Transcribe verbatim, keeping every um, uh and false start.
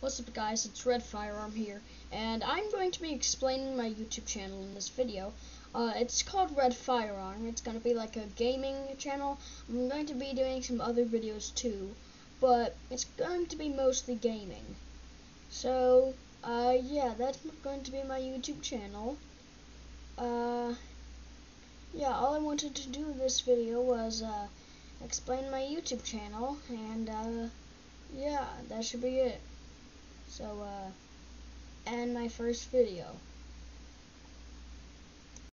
What's up guys, it's Red Firearm here, and I'm going to be explaining my YouTube channel in this video. Uh, it's called Red Firearm. It's going to be like a gaming channel. I'm going to be doing some other videos too, but it's going to be mostly gaming. So, uh, yeah, that's going to be my YouTube channel. Uh, yeah, all I wanted to do in this video was, uh, explain my YouTube channel, and, uh, yeah, that should be it. So, uh, and my first video.